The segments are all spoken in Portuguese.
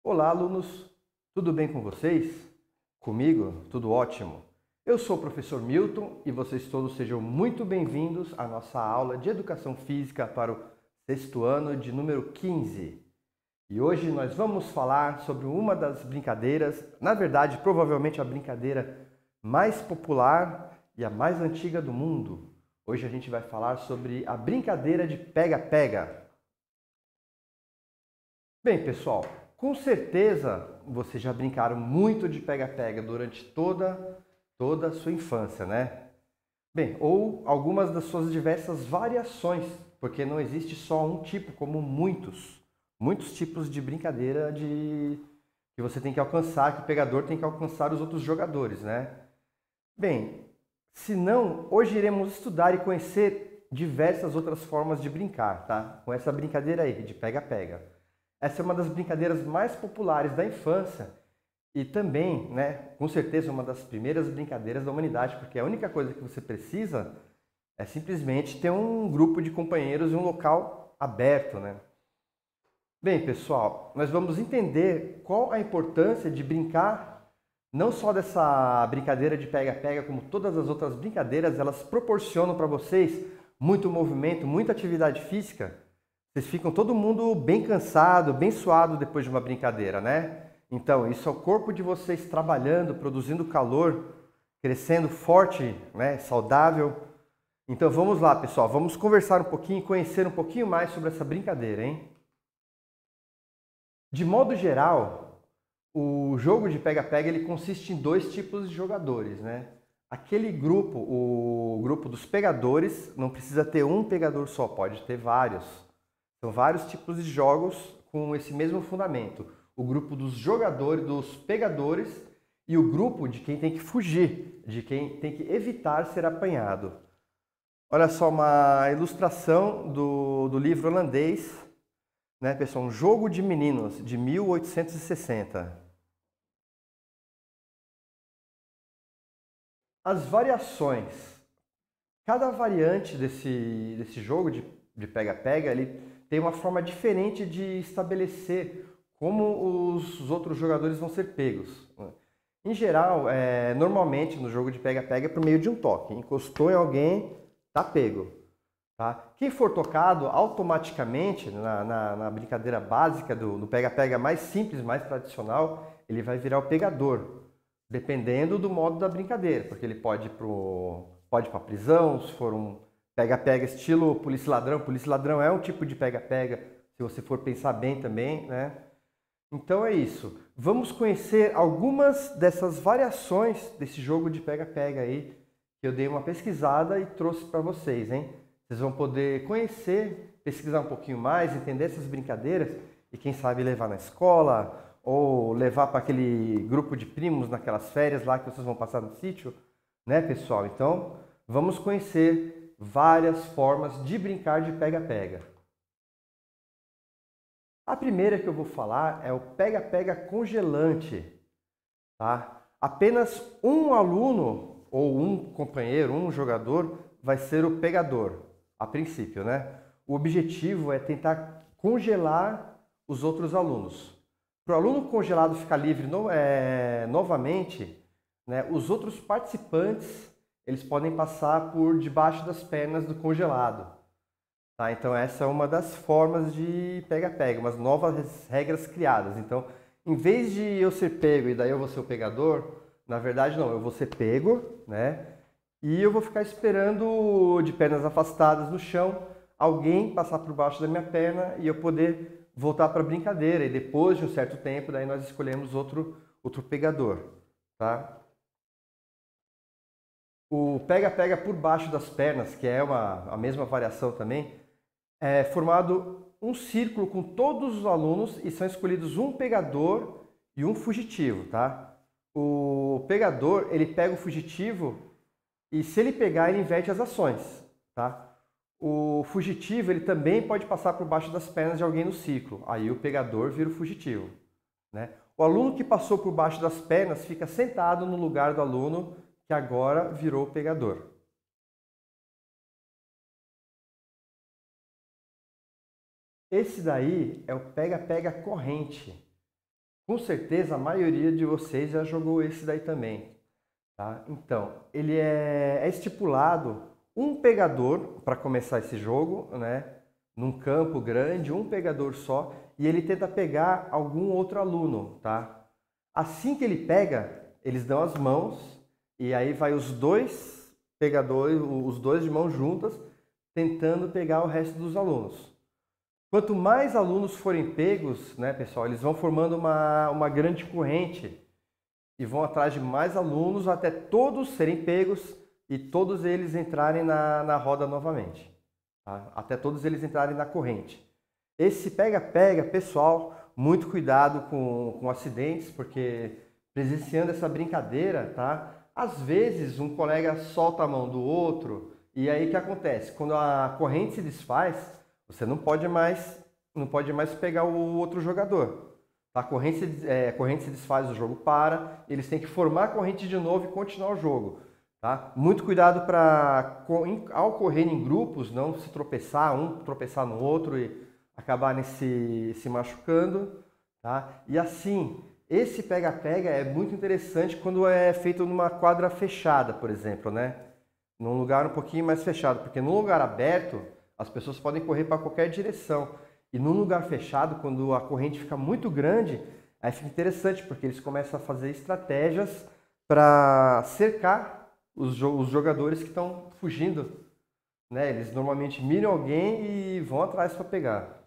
Olá, alunos! Tudo bem com vocês? Comigo, tudo ótimo. Eu sou o professor Milton e vocês todos sejam muito bem-vindos à nossa aula de Educação Física para o sexto ano de número 15. E hoje nós vamos falar sobre uma das brincadeiras, na verdade, provavelmente a brincadeira mais popular e a mais antiga do mundo. Hoje a gente vai falar sobre a brincadeira de pega-pega. Bem, pessoal, com certeza vocês já brincaram muito de pega-pega durante toda a sua infância, né? Bem, ou algumas das suas diversas variações, porque não existe só um tipo, como muitos tipos de brincadeira que você tem que alcançar, que o pegador tem que alcançar os outros jogadores, né? Bem, se não, hoje iremos estudar e conhecer diversas outras formas de brincar, tá? Com essa brincadeira aí, de pega-pega. Essa é uma das brincadeiras mais populares da infância e também, né, com certeza, uma das primeiras brincadeiras da humanidade, porque a única coisa que você precisa é simplesmente ter um grupo de companheiros em um local aberto, né? Bem, pessoal, nós vamos entender qual a importância de brincar, não só dessa brincadeira de pega-pega, como todas as outras brincadeiras, elas proporcionam para vocês muito movimento, muita atividade física. Vocês ficam todo mundo bem cansado, bem suado depois de uma brincadeira, né? Então, isso é o corpo de vocês trabalhando, produzindo calor, crescendo forte, né? Saudável. Então, vamos lá, pessoal. Vamos conversar um pouquinho, conhecer um pouquinho mais sobre essa brincadeira, hein? De modo geral, o jogo de pega-pega ele consiste em dois tipos de jogadores, né? Aquele grupo, o grupo dos pegadores, não precisa ter um pegador só, pode ter vários. São vários tipos de jogos com esse mesmo fundamento. O grupo dos jogadores, dos pegadores e o grupo de quem tem que fugir, de quem tem que evitar ser apanhado. Olha só uma ilustração do livro holandês, né, pessoal? Um jogo de meninos, de 1860. As variações. Cada variante desse jogo de pega-pega, ele tem uma forma diferente de estabelecer como os outros jogadores vão ser pegos. Em geral, normalmente no jogo de pega-pega é por meio de um toque. Encostou em alguém, tá pego. Tá? Quem for tocado, automaticamente, na brincadeira básica do pega-pega mais simples, mais tradicional, ele vai virar o pegador, dependendo do modo da brincadeira, porque ele pode ir para a prisão, se for um pega-pega estilo polícia-ladrão. Polícia-ladrão é um tipo de pega-pega, se você for pensar bem também, né? Então é isso. Vamos conhecer algumas dessas variações desse jogo de pega-pega aí, que eu dei uma pesquisada e trouxe para vocês, hein? Vocês vão poder conhecer, pesquisar um pouquinho mais, entender essas brincadeiras e quem sabe levar na escola ou levar para aquele grupo de primos naquelas férias lá que vocês vão passar no sítio, né, pessoal? Então, vamos conhecer várias formas de brincar de pega-pega. A primeira que eu vou falar é o pega-pega congelante, tá? Apenas um aluno ou um companheiro, um jogador vai ser o pegador, a princípio, né? O objetivo é tentar congelar os outros alunos. Para o aluno congelado ficar livre novamente, né, os outros participantes eles podem passar por debaixo das pernas do congelado. Tá? Então essa é uma das formas de pega-pega, umas novas regras criadas. Então, em vez de eu ser pego e daí eu vou ser o pegador, na verdade não, eu vou ser pego, né? E eu vou ficar esperando de pernas afastadas no chão alguém passar por baixo da minha perna e eu poder voltar para a brincadeira. E depois de um certo tempo, daí nós escolhemos outro pegador, tá? O pega-pega por baixo das pernas, que é a mesma variação também, é formado um círculo com todos os alunos e são escolhidos um pegador e um fugitivo, tá? O pegador, ele pega o fugitivo e se ele pegar, ele inverte as ações, tá? O fugitivo, ele também pode passar por baixo das pernas de alguém no ciclo. Aí o pegador vira o fugitivo, né? O aluno que passou por baixo das pernas fica sentado no lugar do aluno que agora virou o pegador. Esse daí é o pega-pega corrente. Com certeza a maioria de vocês já jogou esse daí também, tá? Então, ele é estipulado um pegador para começar esse jogo, né? Num campo grande, um pegador só, e ele tenta pegar algum outro aluno, tá? Assim que ele pega, eles dão as mãos e aí vai os dois pegadores, os dois de mãos juntas, tentando pegar o resto dos alunos. Quanto mais alunos forem pegos, né, pessoal, eles vão formando uma grande corrente e vão atrás de mais alunos até todos serem pegos e todos eles entrarem na roda novamente. Tá? Até todos eles entrarem na corrente. Esse pega-pega, pessoal, muito cuidado com acidentes, porque presenciando essa brincadeira, tá? Às vezes um colega solta a mão do outro e aí o que acontece? Quando a corrente se desfaz, você não pode mais pegar o outro jogador. Tá? A corrente se desfaz, o jogo para, eles têm que formar a corrente de novo e continuar o jogo. Tá? Muito cuidado para, ao correr em grupos, não se tropeçar, um tropeçar no outro e acabarem se machucando. Tá? E assim, esse pega-pega é muito interessante quando é feito numa quadra fechada, por exemplo, né? Num lugar um pouquinho mais fechado, porque num lugar aberto, as pessoas podem correr para qualquer direção. E num lugar fechado, quando a corrente fica muito grande, aí fica interessante, porque eles começam a fazer estratégias para cercar os jogadores que estão fugindo. Né? Eles normalmente miram alguém e vão atrás para pegar.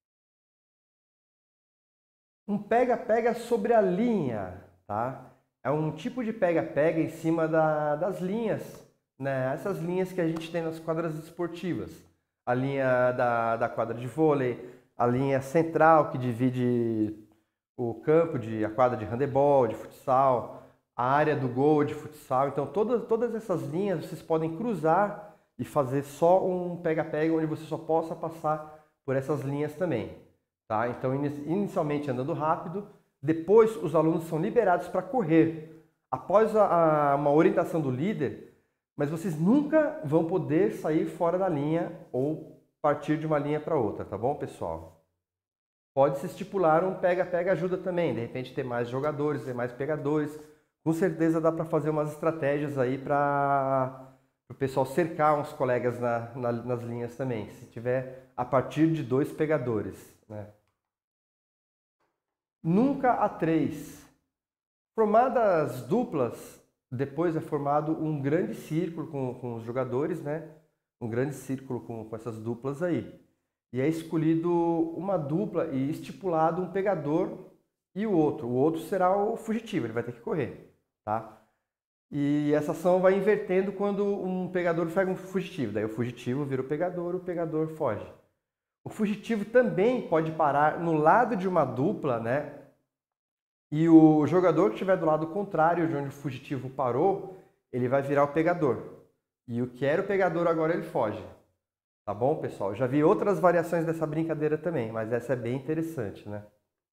Um pega-pega sobre a linha, tá? É um tipo de pega-pega em cima das linhas, né? Essas linhas que a gente tem nas quadras esportivas. A linha da quadra de vôlei, a linha central que divide o campo, a quadra de handebol, de futsal, a área do gol de futsal. Então todas essas linhas vocês podem cruzar e fazer só um pega-pega onde você só possa passar por essas linhas também. Tá? Então, inicialmente andando rápido, depois os alunos são liberados para correr. Após uma orientação do líder, mas vocês nunca vão poder sair fora da linha ou partir de uma linha para outra, tá bom, pessoal? Pode-se estipular um pega-pega ajuda também, de repente ter mais jogadores, ter mais pegadores. Com certeza dá para fazer umas estratégias aí para o pessoal cercar uns colegas nas linhas também, se tiver a partir de 2 pegadores. Né? Nunca a 3. Formadas duplas, depois é formado um grande círculo com os jogadores, né? Um grande círculo com essas duplas aí. E é escolhido uma dupla e estipulado um pegador e o outro. O outro será o fugitivo, ele vai ter que correr, tá? E essa ação vai invertendo quando um pegador pega um fugitivo. Daí o fugitivo vira o pegador foge. O fugitivo também pode parar no lado de uma dupla, né? E o jogador que estiver do lado contrário de onde o fugitivo parou, ele vai virar o pegador. E o que era o pegador agora ele foge. Tá bom, pessoal? Eu já vi outras variações dessa brincadeira também, mas essa é bem interessante, né?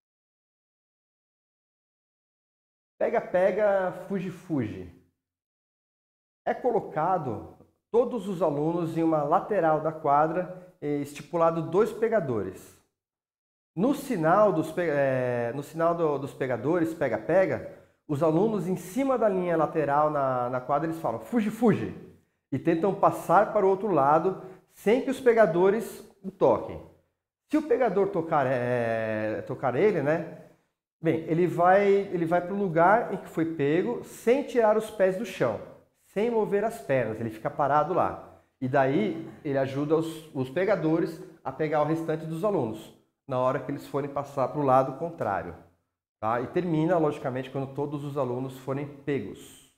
Pega-pega, fuge-fuge. É colocado todos os alunos em uma lateral da quadra, estipulado 2 pegadores. No sinal dos pegadores, pega-pega, os alunos em cima da linha lateral na quadra, eles falam fuge-fuge e tentam passar para o outro lado sem que os pegadores o toquem. Se o pegador tocar ele, né? Bem, ele vai para o lugar em que foi pego sem tirar os pés do chão, sem mover as pernas, ele fica parado lá. E daí ele ajuda os pegadores a pegar o restante dos alunos, na hora que eles forem passar para o lado contrário. Tá? E termina, logicamente, quando todos os alunos forem pegos.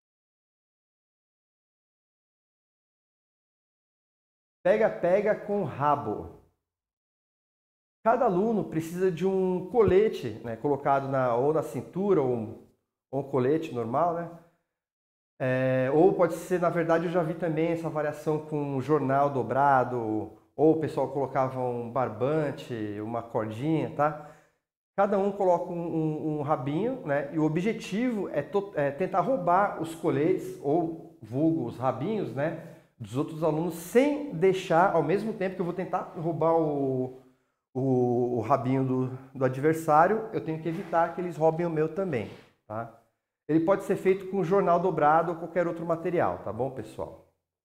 Pega-pega com rabo. Cada aluno precisa de um colete, né, colocado ou na cintura ou um colete normal, né? Ou pode ser, na verdade, eu já vi também essa variação com um jornal dobrado, ou o pessoal colocava um barbante, uma cordinha, tá? Cada um coloca um rabinho, né? E o objetivo é tentar roubar os coletes, ou vulgo, os rabinhos, né? Dos outros alunos, sem deixar, ao mesmo tempo que eu vou tentar roubar o o rabinho do adversário, eu tenho que evitar que eles roubem o meu também, tá? Ele pode ser feito com jornal dobrado ou qualquer outro material, tá bom, pessoal?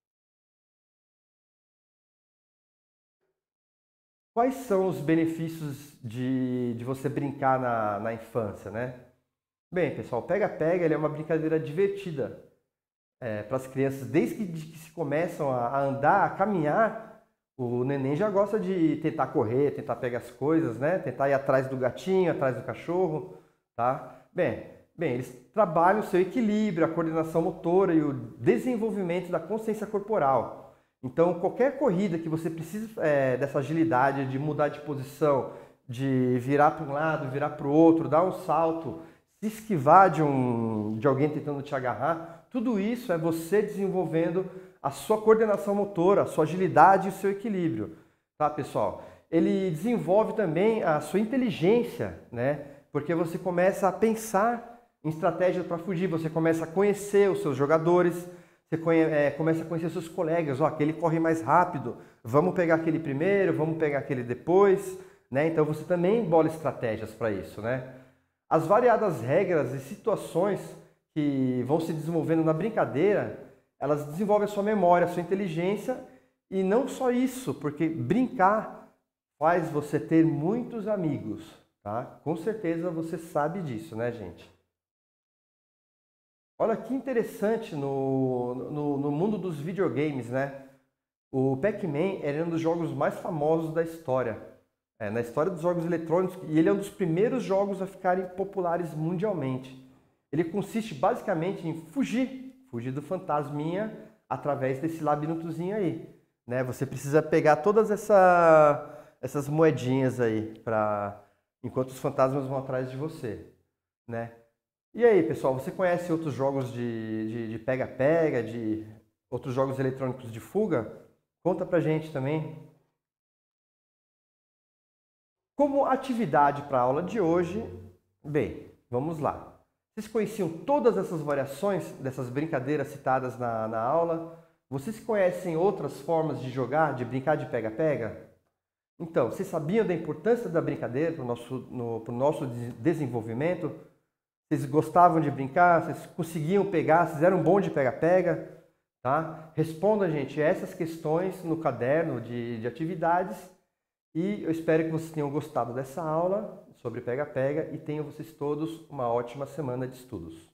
Quais são os benefícios de você brincar na infância, né? Bem, pessoal, pega-pega ele é uma brincadeira divertida para as crianças. Desde que se começam a andar, a caminhar, o neném já gosta de tentar correr, tentar pegar as coisas, né? Tentar ir atrás do gatinho, atrás do cachorro, tá? Bem, eles trabalham o seu equilíbrio, a coordenação motora e o desenvolvimento da consciência corporal. Então, qualquer corrida que você precise dessa agilidade de mudar de posição, de virar para um lado, virar para o outro, dar um salto, se esquivar de alguém tentando te agarrar, tudo isso é você desenvolvendo a sua coordenação motora, a sua agilidade e o seu equilíbrio, tá, pessoal? Ele desenvolve também a sua inteligência, né? Porque você começa a pensar em estratégias para fugir, você começa a conhecer os seus jogadores, você começa a conhecer seus colegas, ó, aquele corre mais rápido, vamos pegar aquele primeiro, vamos pegar aquele depois, né? Então você também bola estratégias para isso, né? As variadas regras e situações que vão se desenvolvendo na brincadeira, elas desenvolvem a sua memória, a sua inteligência e não só isso, porque brincar faz você ter muitos amigos, tá? Com certeza você sabe disso, né, gente? Olha que interessante no mundo dos videogames, né? O Pac-Man era um dos jogos mais famosos da história. Na história dos jogos eletrônicos, e ele é um dos primeiros jogos a ficarem populares mundialmente. Ele consiste basicamente em fugir do fantasminha através desse labirintozinho aí, né? Você precisa pegar todas essas moedinhas aí enquanto os fantasmas vão atrás de você, né? E aí, pessoal, você conhece outros jogos de pega-pega, de outros jogos eletrônicos de fuga? Conta pra gente também. Como atividade para a aula de hoje, bem, vamos lá. Vocês conheciam todas essas variações dessas brincadeiras citadas na aula? Vocês conhecem outras formas de jogar, de brincar de pega-pega? Então, vocês sabiam da importância da brincadeira para o nosso desenvolvimento? Vocês gostavam de brincar? Vocês conseguiam pegar? Vocês eram bons de pega-pega? Tá? Responda, gente, essas questões no caderno de atividades. E eu espero que vocês tenham gostado dessa aula sobre pega-pega e tenham vocês todos uma ótima semana de estudos.